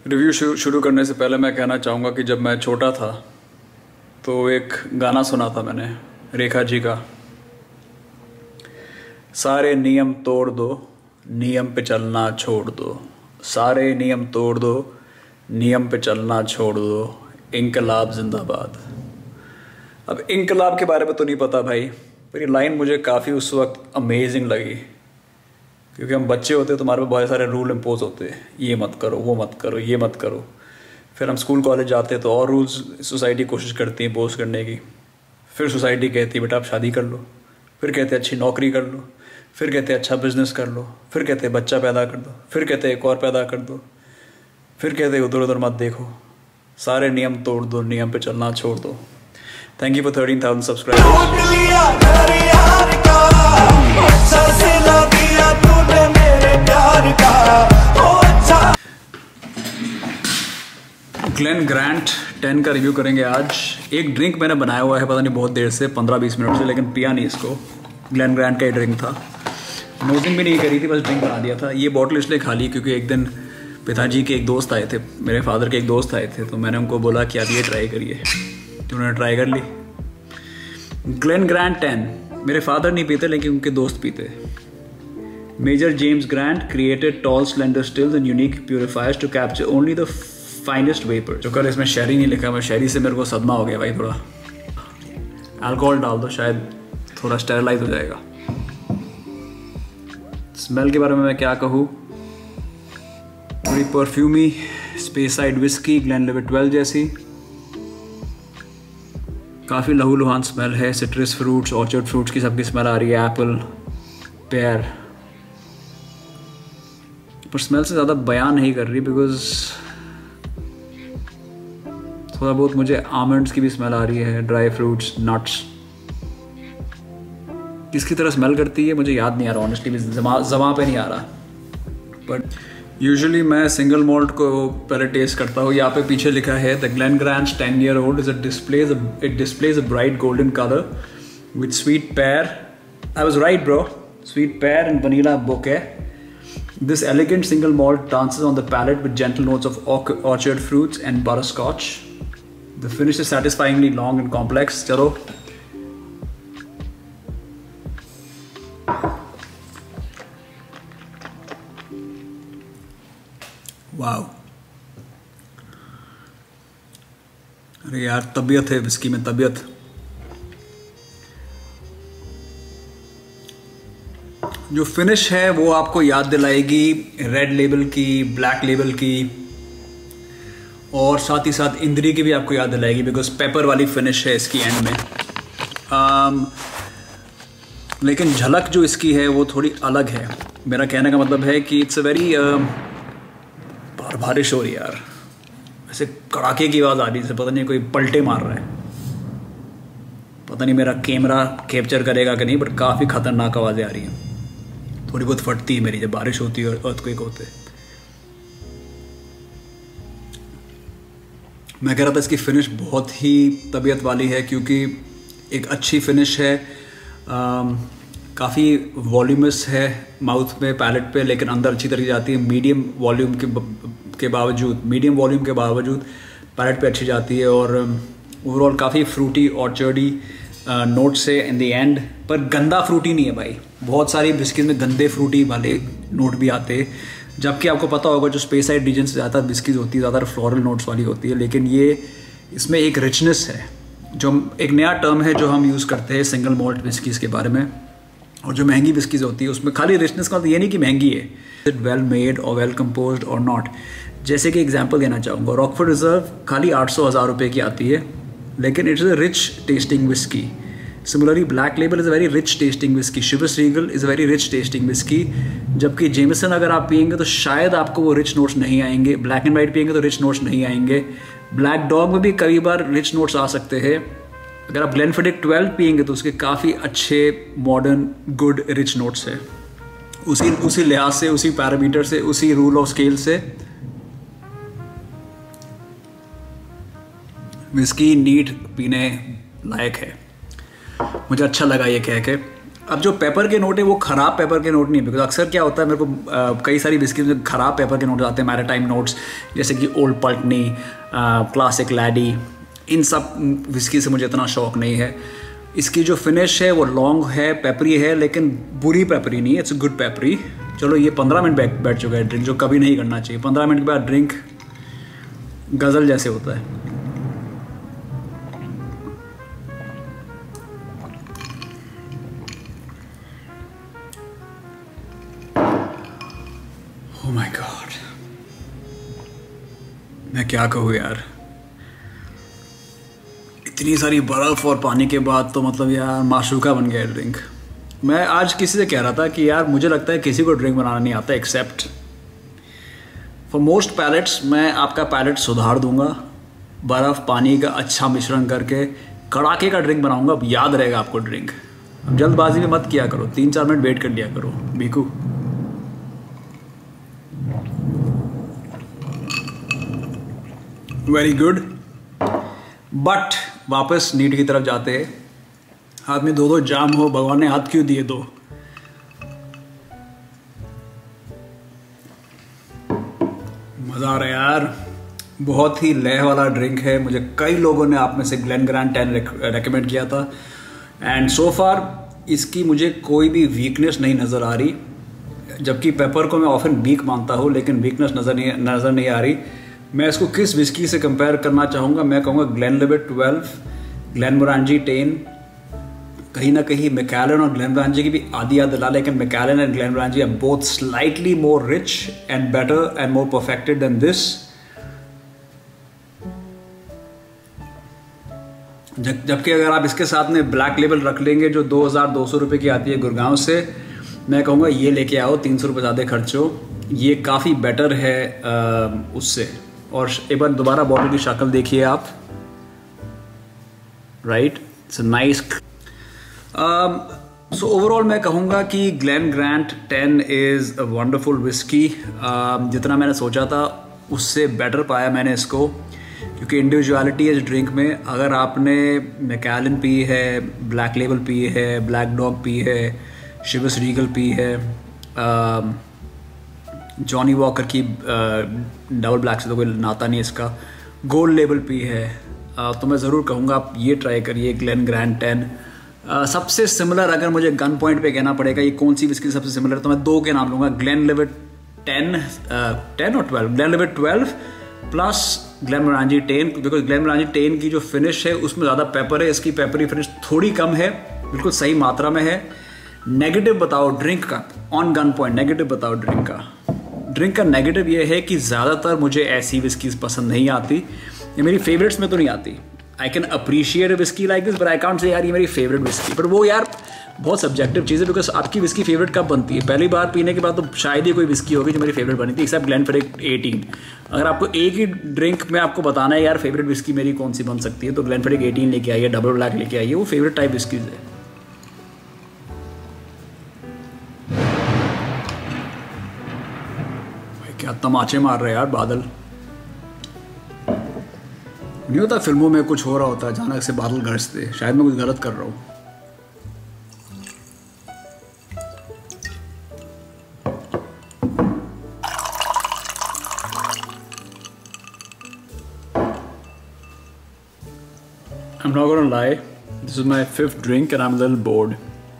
Review शुरू करने से पहले मैं कहना चाहूँगा कि जब मैं छोटा था तो एक गाना सुना था मैंने रेखा जी का, सारे नियम तोड़ दो, नियम पे चलना छोड़ दो, सारे नियम तोड़ दो, नियम पे चलना छोड़ दो, इनकलाब जिंदाबाद। अब इनकलाब के बारे में तो नहीं पता भाई, पर ये लाइन मुझे काफ़ी उस वक्त अमेजिंग लगी, क्योंकि हम बच्चे होते हैं तो हमारे पे बहुत सारे रूल इम्पोज होते हैं, ये मत करो, वो मत करो, ये मत करो। फिर हम स्कूल कॉलेज जाते हैं तो और रूल्स सोसाइटी कोशिश करती है इम्पोज करने की। फिर सोसाइटी कहती है बेटा आप शादी कर लो, फिर कहते हैं अच्छी नौकरी कर लो, फिर कहते हैं अच्छा बिजनेस कर लो, फिर कहते हैं बच्चा पैदा कर दो, फिर कहते हैं एक और पैदा कर दो, फिर कहते हैं उधर उधर मत देखो, सारे नियम तोड़ दो, नियम पे चलना छोड़ दो। Thank you for 13,000 subscribers. Glen Grant 10 का रिव्यू करेंगे आज। एक ड्रिंक मैंने बनाया हुआ है, पता नहीं बहुत देर से, 15-20 मिनट से, लेकिन पिया नहीं इसको। ग्लेन ग्रैंट का ही ड्रिंक था, नोटिंग भी नहीं करी थी, बस ड्रिंक बना दिया था। ये बॉटल इसलिए खा ली क्योंकि एक दिन पिताजी के एक दोस्त आए थे, मेरे फादर के एक दोस्त आए थे, तो मैंने उनको बोला कि आप ये ट्राई करिए, तो उन्होंने ट्राई कर ली। ग्लेन ग्रैंट 10 मेरे फादर नहीं पीते लेकिन उनके दोस्त पीते। Major James Grant created tall slender stills and unique purifiers to capture only the finest vapour. जो कल इसमें शहरी नहीं लिखा, मैं शहरी से मेरे को सदमा हो गया भाई। थोड़ा अल्कोहल डाल दो, शायद थोड़ा स्टेरलाइज हो जाएगा। स्मेल के बारे में मैं क्या कहूँ, थोड़ी परफ्यूमी स्पेसाइड विस्की ग्लेनलिवेट 12 जैसी, काफ़ी लहूलुहान स्मेल है। सिट्रस फ्रूट्स, ऑर्चर्ड फ्रूट्स की सबकी स्मेल आ रही है, एप्पल, पेयर, पर स्मेल से ज़्यादा बयान नहीं कर रही बिकॉज थोड़ा बहुत मुझे आमंड्स की भी स्मेल आ रही है, ड्राई फ्रूट्स, नट्स। किसकी तरह स्मेल करती है मुझे याद नहीं आ रहा, ऑनेस्टली ज़बां पे नहीं आ रहा। बट यूजुअली मैं सिंगल मॉल्ट को पहले टेस्ट करता हूँ। यहाँ पे पीछे लिखा है the Glen Grant 10 year old is it displays a bright golden colour with sweet pear. I was right bro, sweet pear and vanilla bouquet. This elegant single malt dances on the palate with gentle notes of orchard fruits and butterscotch. The finish is satisfyingly long and complex. Chalo. Wow. अरे यार तबीयत है whisky में, तबीयत। जो finish है वो आपको याद दिलाएगी रेड लेबल की, ब्लैक लेबल की, और साथ ही साथ इंद्री की भी आपको याद दिलाएगी बिकॉज पेपर वाली फिनिश है इसकी एंड में। लेकिन झलक जो इसकी है वो थोड़ी अलग है। मेरा कहने का मतलब है कि इट्स अ वेरी बारिश हो रही है यार, ऐसे कड़ाके की आवाज़ आ रही है, पता नहीं कोई पलटे मार रहा है। पता नहीं मेरा कैमरा कैप्चर करेगा कि नहीं, बट काफ़ी खतरनाक आवाज़ें आ रही हैं। थोड़ी बहुत फटती है मेरी जब बारिश होती है और अर्थक्वेक होते हैं। मैं कह रहा था इसकी फिनिश बहुत ही तबीयत वाली है क्योंकि एक अच्छी फिनिश है, काफ़ी वॉल्यूमस है माउथ में, पैलेट पे, लेकिन अंदर अच्छी तरह जाती है। मीडियम वॉल्यूम के बावजूद पैलेट पे अच्छी जाती है और ओवरऑल काफ़ी फ्रूटी ऑर्चर्डी नोट से इन द एंड। पर गंदा फ्रूटी नहीं है भाई, बहुत सारी बिस्किट में गंदे फ्रूटी वाले नोट भी आते हैं, जबकि आपको पता होगा जो स्पेसाइड रीजन से ज़्यादा बिस्किट होती है ज़्यादा फ्लोरल नोट्स वाली होती है। लेकिन ये इसमें एक रिचनेस है, जो एक नया टर्म है जो हम यूज़ करते हैं सिंगल मॉल्ट बिस्कीज़ के बारे में। और जो महंगी बिस्कीज़ होती है उसमें खाली रिचनेस का, तो ये नहीं कि महंगी है, इट वेल मेड और वेल कंपोज्ड और नॉट। जैसे कि एग्जाम्पल देना चाहूँगा, रॉकफोर्ड रिजर्व खाली 800-1000 रुपये की आती है, लेकिन it's a rich tasting whisky. Similarly, Black Label is a very rich tasting whiskey. Chivas Regal is a very rich tasting whiskey. जबकि जेमिसन अगर आप पियेंगे तो शायद आपको वो रिच नोट्स नहीं आएंगे, ब्लैक एंड वाइट पियेंगे तो रिच नोट्स नहीं आएंगे, ब्लैक डॉग में भी कई बार रिच नोट्स आ सकते हैं। अगर आप ग्लेनफिडिक 12 पियेंगे तो उसके काफ़ी अच्छे मॉडर्न गुड रिच नोट्स है। उसी लिहाज से, उसी पैरामीटर से, उसी रूल ऑफ स्केल से विस्की नीट पीने लायक है। मुझे अच्छा लगा ये कह के। अब जो पेपर के नोट है वो ख़राब पेपर के नोट नहीं है, बिकॉज अक्सर क्या होता है मेरे को कई सारी विस्की में ख़राब पेपर के नोट आते हैं, मैरीटाइम नोट्स, जैसे कि ओल्ड पल्टनी, क्लासिक लैडी, इन सब विस्की से मुझे इतना शौक नहीं है। इसकी जो फिनिश है वो लॉन्ग है, पेपरी है, लेकिन बुरी पेपरी नहीं है, इट्स गुड पेपरी। चलो ये 15 मिनट बैठ चुका है ड्रिंक, जो कभी नहीं करना चाहिए। 15 मिनट के बाद ड्रिंक गज़ल जैसे होता है। ओह माय गॉड, मैं क्या कहूँ यार, इतनी सारी बर्फ़ और पानी के बाद तो मतलब यार माशूका बन गया ड्रिंक। मैं आज किसी से कह रहा था कि यार मुझे लगता है किसी को ड्रिंक बनाना नहीं आता एक्सेप्ट फॉर मोस्ट पैलेट्स। मैं आपका पैलेट सुधार दूंगा, बर्फ़ पानी का अच्छा मिश्रण करके कड़ाके का ड्रिंक बनाऊंगा। अब याद रहेगा आपको ड्रिंक। अब जल्दबाजी में मत किया करो, 3-4 मिनट वेट कर लिया करो। बीकू वेरी गुड। बट वापस नीड की तरफ जाते हैं। हाथ में 2-2 जाम हो, भगवान ने हाथ क्यों दिए 2? मज़ा आ रहा है यार, बहुत ही लय वाला ड्रिंक है। मुझे कई लोगों ने आप में से ग्लेनग्रैंड 10 रेकमेंड किया था, एंड सो फार इसकी मुझे कोई भी वीकनेस नहीं नज़र आ रही। जबकि पेपर को मैं ऑफन वीक मानता हूँ, लेकिन वीकनेस नज़र नहीं आ रही। मैं इसको किस विस्की से कंपेयर करना चाहूँगा, मैं कहूँगा ग्लेनलिवेट 12, ग्लेनमोरांजी 10, कहीं ना कहीं मैकैलन और ग्लेनमोरांजी की भी आधी याद दिला, लेकिन Macallan and Glenmorangie are both slightly more rich and better and more perfected than this. जबकि अगर आप इसके साथ में ब्लैक लेबल रख लेंगे जो 2200 रुपये की आती है गुड़गांव से, मैं कहूँगा ये लेके आओ, 300 रुपये ज़्यादा खर्च हो, ये काफ़ी बेटर है उससे। और एक बार दोबारा बॉटल की शक्ल देखिए आप, right, it's nice. So overall मैं कहूँगा कि Glen Grant 10 is a wonderful whisky. जितना मैंने सोचा था उससे बेटर पाया मैंने इसको, क्योंकि इंडिविजुअलिटी है इस ड्रिंक में। अगर आपने मैकैलन पी है, ब्लैक लेबल पी है, ब्लैक डॉग पी है, शिवस रीगल पी है, जॉनी वॉकर की डबल ब्लैक से तो कोई नाता नहीं इसका, गोल्ड लेबल पी है, तो मैं ज़रूर कहूँगा आप ये ट्राई करिए ग्लेनग्रैंड 10। सबसे सिमिलर अगर मुझे गन पॉइंट पे कहना पड़ेगा ये कौन सी विस्की सबसे सिमिलर, तो मैं 2 के नाम लूँगा, ग्लेनलिवेट 10 और 12, Glenlivet 12 plus Glenmorangie 10, because Glenmorangie 10 की जो फिनिश है उसमें ज़्यादा पेपर है, इसकी पेपरी फिनिश थोड़ी कम है, बिल्कुल सही मात्रा में है। नेगेटिव बताओ ड्रिंक का, ऑन गन पॉइंट नेगेटिव बताओ ड्रिंक का। ड्रिंक का नेगेटिव ये है कि ज़्यादातर मुझे ऐसी विस्कीज़ पसंद नहीं आती, ये मेरी फेवरेट्स में तो नहीं आती। I can appreciate a whisky like this, but I can't say यार ये मेरी फेवरेट विस्की। पर वो यार बहुत सब्जेक्टिव चीज़ है, बिकॉज आपकी विस्की फेवरेट कब बनती है? पहली बार पीने के बाद तो शायद ही कोई विस्की होगी जो मेरी फेवरेट बनी थी, एक्सेप्ट ग्लेनफिडिक 18। अगर आपको एक ही ड्रिंक में आपको बताना है यार फेवरेट विस्की मेरी कौन सी बन सकती है, तो ग्लेनफिडिक 18 लेके आइए, डबल ब्लैक लेके आइए, वो फेवरेट टाइप विस्कीज़ है। क्या तमाचे मार रहे हैं यार बादल। नहीं होता फिल्मों में कुछ हो रहा होता है, अचानक से बादल गरजते, शायद मैं कुछ गलत कर रहा हूँ। I'm not gonna lie, this is my 5th drink and I'm a little bored.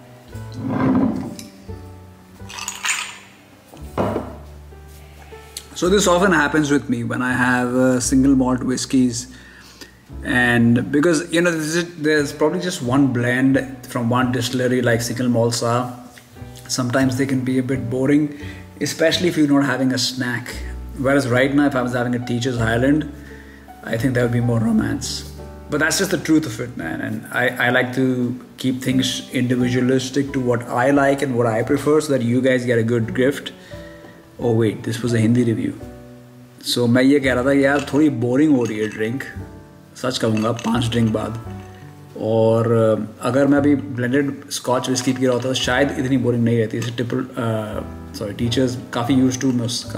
So this often happens with me when I have single malt whiskeys, and because you know there's probably just one blend from one distillery like single malts are. Sometimes they can be a bit boring, especially if you're not having a snack. Whereas right now, if I was having a Teacher's Highland, I think there would be more romance. But that's just the truth of it, man. And I like to keep things individualistic to what I like and what I prefer, so that you guys get a good gift. Oh wait, this was a Hindi review. So मैं ये कह रहा था कि यार थोड़ी boring हो रही है ड्रिंक, सच कहूँगा 5 ड्रिंक बाद। और अगर मैं अभी ब्लेंडेड स्कॉच विस्की पी रहा होता तो शायद इतनी बोरिंग नहीं रहती। इसे टीचर्स काफ़ी यूज टू मैं उसका।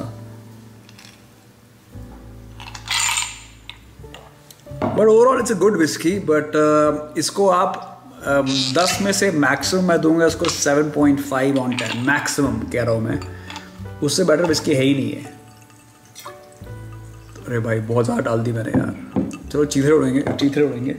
But overall it's a good whisky, but इसको आप 10 में से मैक्सिमम मैं दूंगा इसको 7.5 ऑन 10, मैक्सिमम कह रहा हूँ मैं, उससे बेटर विस्की है ही नहीं है। अरे भाई बहुत ज़्यादा डाल दी मैंने यार, चलो चीथड़े उड़ेंगे।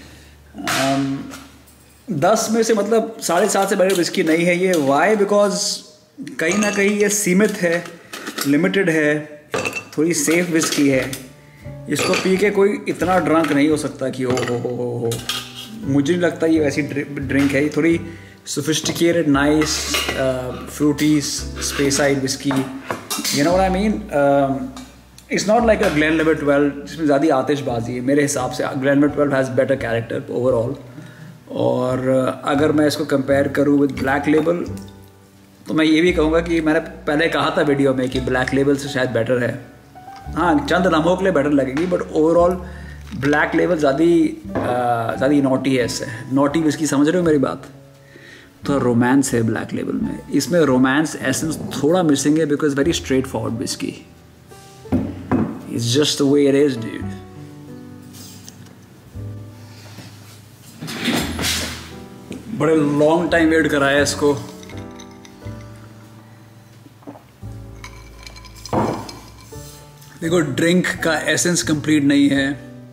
10 में से मतलब 7.5 से बेटर विस्की नहीं है ये। वाई? बिकॉज कहीं ना कहीं ये सीमित है, लिमिटेड है, थोड़ी सेफ विस्की है। इसको पी के कोई इतना ड्रंक नहीं हो सकता कि हो। मुझे नहीं लगता ये वैसी ड्रिंक है। ये थोड़ी sophisticated, nice, fruity, Speyside whisky, you know what I mean. It's not like a Glenlivet 12 जिसमें ज़्यादा आतिशबाजी है। मेरे हिसाब से Glenlivet 12 has better character overall. और अगर मैं इसको कंपेयर करूँ विद ब्लैक लेबल तो मैं ये भी कहूँगा कि मैंने पहले कहा था वीडियो में कि ब्लैक लेबल से शायद बेटर है। हाँ, चंद लम्हों के लिए बेटर लगेगी, बट ओवरऑल ब्लैक लेबल ज़्यादा नॉटी है इससे। नॉटी विस्की, समझ रहे हो मेरी बात? तो रोमांस है ब्लैक लेबल में, इसमें रोमांस एसेंस थोड़ा मिसिंग है because very straightforward whisky. It's just the way it is dude. बड़े लॉन्ग टाइम वेट कराया इसको। देखो, ड्रिंक का एसेंस कंप्लीट नहीं है।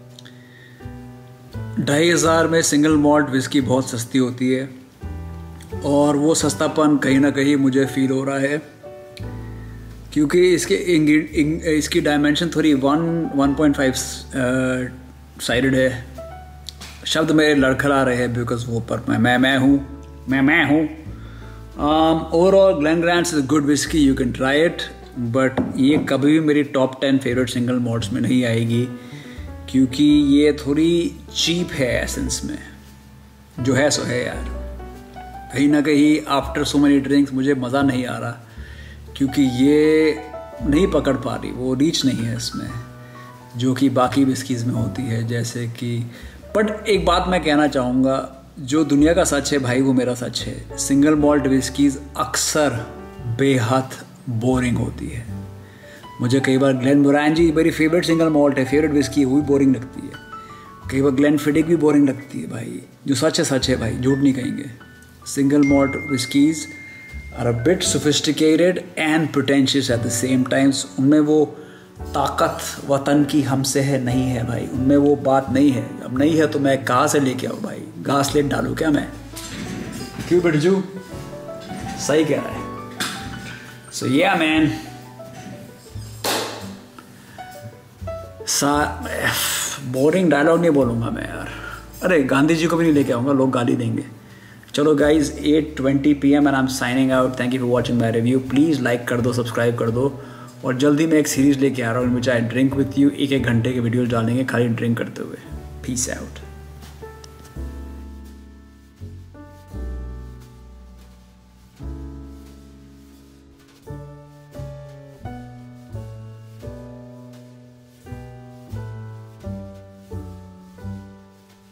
2500 में सिंगल मॉल्ट विस्की बहुत सस्ती होती है और वो सस्तापन कहीं ना कहीं मुझे फील हो रहा है क्योंकि इसकी डायमेंशन थोड़ी 1.5 साइडेड है। शब्द मेरे लड़खड़ा रहे हैं बिकॉज वो पर मैं हूँ। Overall Glen Grants is good whisky, you can try it, but ये कभी भी मेरी टॉप 10 फेवरेट सिंगल मॉल्ट्स में नहीं आएगी क्योंकि ये थोड़ी चीप है एसेंस में। जो है सो है यार। कहीं ना कहीं आफ्टर सो मेनी ड्रिंक्स मुझे मज़ा नहीं आ रहा क्योंकि ये नहीं पकड़ पा रही, वो रीच नहीं है इसमें जो कि बाकी विस्कीज़ में होती है। जैसे कि बट एक बात मैं कहना चाहूँगा, जो दुनिया का सच है भाई वो मेरा सच है। सिंगल मॉल्ट विस्कीज़ अक्सर बेहद बोरिंग होती है। मुझे कई बार ग्लेनमोरांजी मेरी फेवरेट सिंगल मॉल्ट है, फेवरेट विस्की है, वो भी बोरिंग लगती है। कई बार ग्लेनफिडिक भी बोरिंग लगती है भाई। जो सच है भाई, झूठ नहीं कहेंगे। Single malt whiskies are a bit sophisticated and pretentious at the same times. उनमें वो ताकत वतन की हमसे है नहीं है भाई, उनमें वो बात नहीं है। अब नहीं है तो मैं कहाँ से लेके आऊँ भाई? घास लेट डालूँ क्या मैं? क्यों बिरजू? सही कह रहा है। So yeah man, boring dialogue नहीं बोलूँगा मैं यार। अरे गांधी जी को भी नहीं लेके आऊँगा, लोग गाली देंगे। चलो guys, 8:20 PM and I am signing out. Thank you for watching my review. Please like कर दो, सब्सक्राइब कर दो, और जल्दी मैं एक सीरीज़ लेके आ रहा हूँ, मुझे ड्रिंक विथ यू। 1-1 घंटे के वीडियोज़ डालेंगे खाली ड्रिंक करते हुए। Peace out.